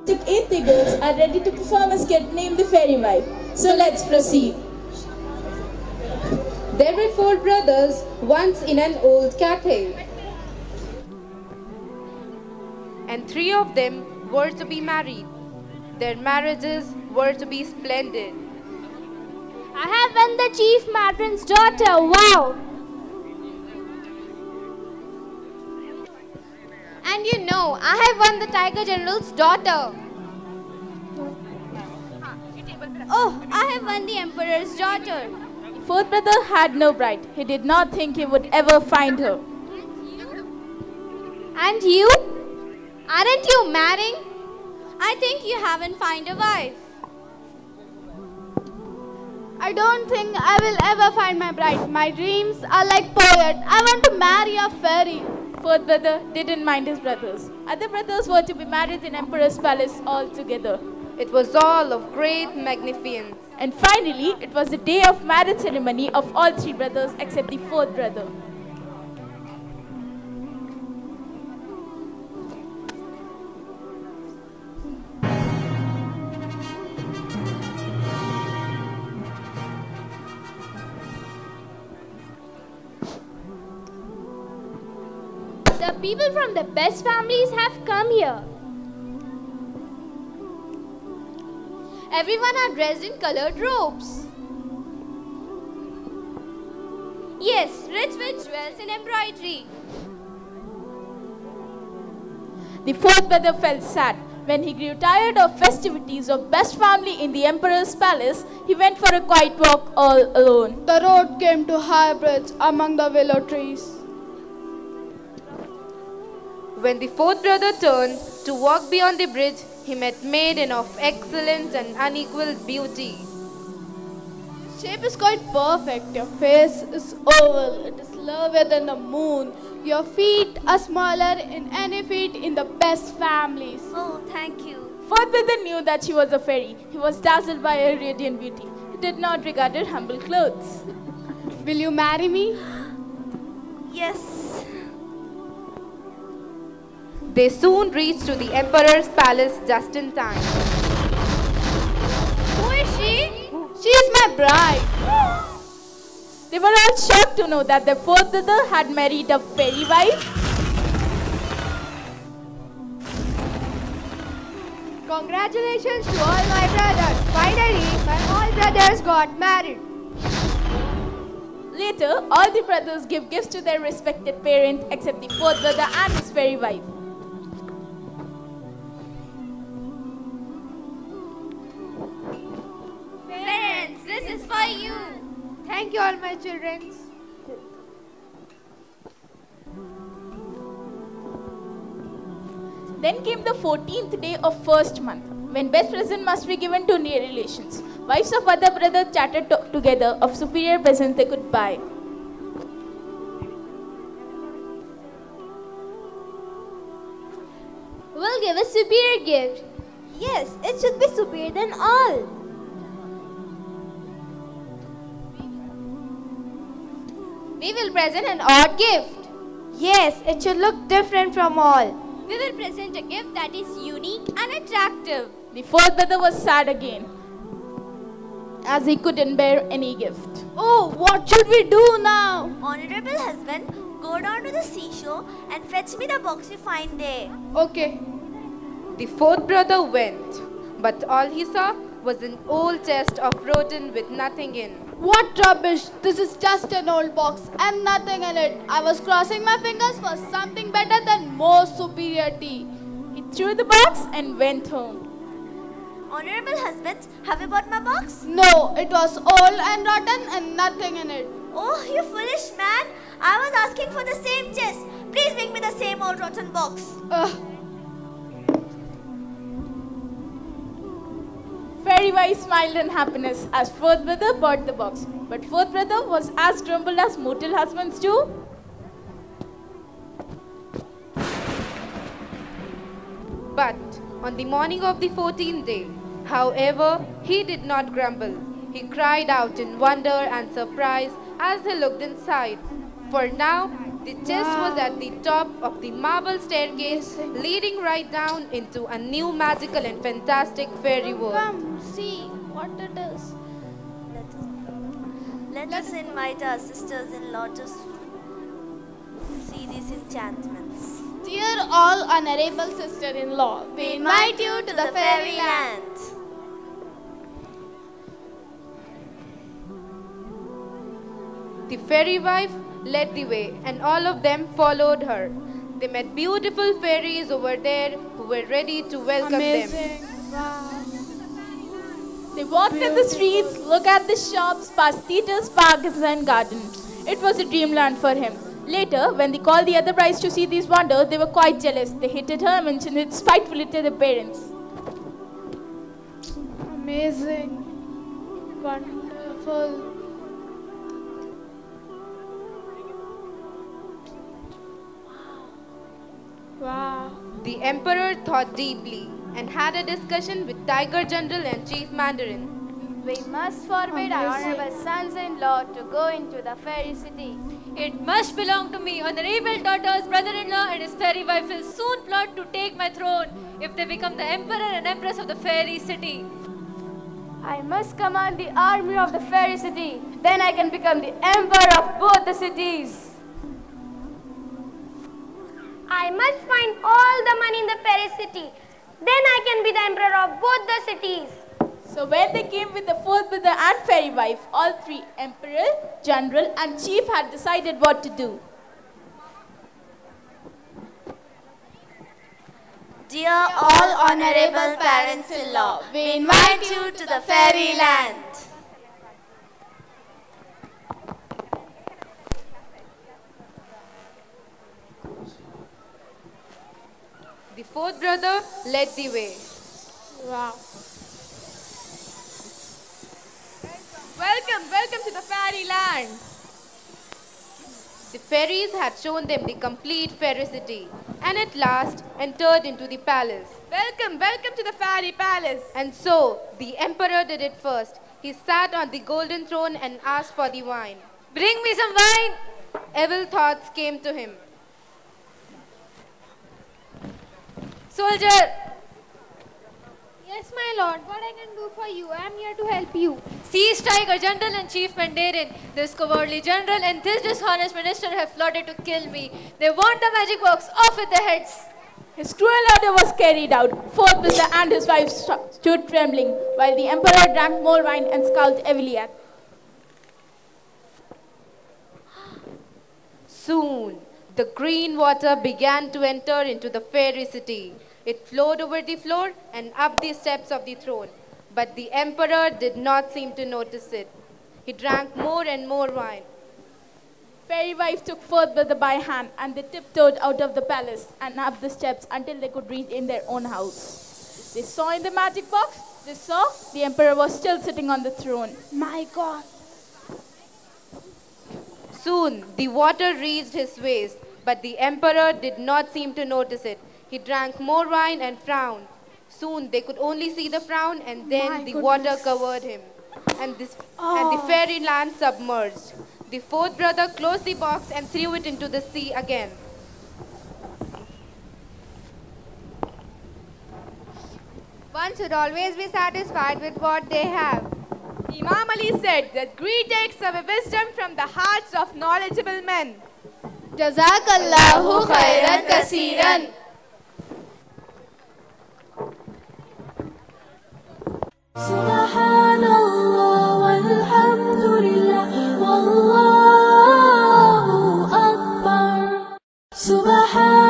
Athei girls are ready to perform a skit named The Fairy Wife. So let's proceed. There were four brothers once in an old castle, and three of them were to be married. Their marriages were to be splendid. I have won the chief matron's daughter. Wow! And you know, I have won the Tiger General's daughter. Oh, I have won the Emperor's daughter. The fourth brother had no bride. He did not think he would ever find her. And you? Aren't you marrying? I think you haven't found a wife. I don't think I will ever find my bride. My dreams are like poet. I want to marry a fairy. Fourth brother didn't mind his brothers. Other brothers were to be married in Emperor's palace all together. It was all of great magnificence. And finally, it was the day of marriage ceremony of all three brothers except the fourth brother. The people from the best families have come here. Everyone are dressed in colored robes. Yes, rich with jewels and embroidery. The fourth brother felt sad. When he grew tired of festivities of best family in the Emperor's palace, he went for a quiet walk all alone. The road came to high bridge among the willow trees. When the fourth brother turned to walk beyond the bridge, he met maiden of excellent and unequaled beauty. Shape is quite perfect. Your face is oval. It is lower than the moon. Your feet are smaller in any feet in the best families. Oh, thank you. Fourth brother knew that she was a fairy. He was dazzled by her radiant beauty. He did not regard her humble clothes. Will you marry me? Yes. They soon reached to the Emperor's palace just in time. Who is she? She is my bride. They were all shocked to know that their fourth brother had married a fairy wife. Congratulations to all my brothers. Finally, my all brothers got married. Later, all the brothers give gifts to their respected parents except the fourth brother and his fairy wife. Parents, this is for you. Thank you all my children. Then came the 14th day of first month, when best present must be given to near relations. Wives of other brothers chatted together of superior presents they could buy. We'll give a superior gift. Yes, it should be superior than all. We will present an odd gift. Yes, it should look different from all. We will present a gift that is unique and attractive. The fourth brother was sad again, as he couldn't bear any gift. Oh, what should we do now? Honorable husband, go down to the seashore and fetch me the box you find there. Okay. The fourth brother went, but all he saw was an old chest of rotten with nothing in. What rubbish. This is just an old box and nothing in it. I was crossing my fingers for something better than more superiority. He threw the box and went home. Honorable husband, have you bought my box? No, it was old and rotten and nothing in it. Oh, you foolish man. I was asking for the same chest. Please bring me the same old rotten box. Fairy wife smiled in happiness as fourth brother bought the box. But fourth brother was as grumbled as mortal husbands do. But on the morning of the 14th day, however, he did not grumble. He cried out in wonder and surprise as he looked inside. For now, The chest was at the top of the marble staircase, leading right down into a new magical and fantastic fairy world. Come, see what it is. Let us invite our sisters-in-law to see these enchantments. Dear all honorable sister-in-law, we invite you to the fairyland. The fairy wife led the way, and all of them followed her. They met beautiful fairies over there who were ready to welcome them. Wow. They walked in the streets, looked at the shops, past theatres, parks and gardens. It was a dreamland for him. Later, when they called the other brides to see these wonders, they were quite jealous. They hated her and mentioned it spitefully to their parents. Amazing. Wonderful. Wow. The emperor thought deeply and had a discussion with Tiger General and Chief Mandarin. We must forbid our honorable sons-in-law to go into the fairy city. It must belong to me. Honorable daughter's brother-in-law and his fairy wife will soon plot to take my throne if they become the emperor and empress of the fairy city. I must command the army of the fairy city. Then I can become the emperor of both the cities. I must find all the money in the fairy city. Then I can be the emperor of both the cities. So when they came with the fourth brother and fairy wife, all three, emperor, general and chief, had decided what to do. Dear all honorable parents-in-law, we invite you to the fairyland. The fourth brother led the way. Wow. Welcome to the fairyland. The fairies had shown them the complete fairy city and at last entered into the palace. Welcome to the fairy palace. And so the emperor did it first. He sat on the golden throne and asked for the wine. Bring me some wine. Evil thoughts came to him. Soldier. Yes, my lord. What I can do for you? I am here to help you. Seize Tiger General and Chief Mandarin. This cowardly general and this dishonest minister have plotted to kill me. They want the magic box off with their heads. His cruel order was carried out. Fourth brother and his wife stood trembling, while the emperor drank more wine and scowled heavily at. Soon, the green water began to enter into the fairy city. It flowed over the floor and up the steps of the throne. But the emperor did not seem to notice it. He drank more and more wine. Fairy wife took fourth brother by hand and they tiptoed out of the palace and up the steps until they could reach in their own house. They saw in the magic box, the emperor was still sitting on the throne. My God. Soon, the water reached his waist, but the emperor did not seem to notice it. He drank more wine and frowned. Soon, they could only see the frown, and then the water covered him, and the fairyland submerged. The fourth brother closed the box and threw it into the sea again. One should always be satisfied with what they have. Imam Ali said that greed takes away wisdom from the hearts of knowledgeable men. Jazakallahu khairan kasiran. Subhanallah walhamdulillah wallahu akbar. Subhanallah.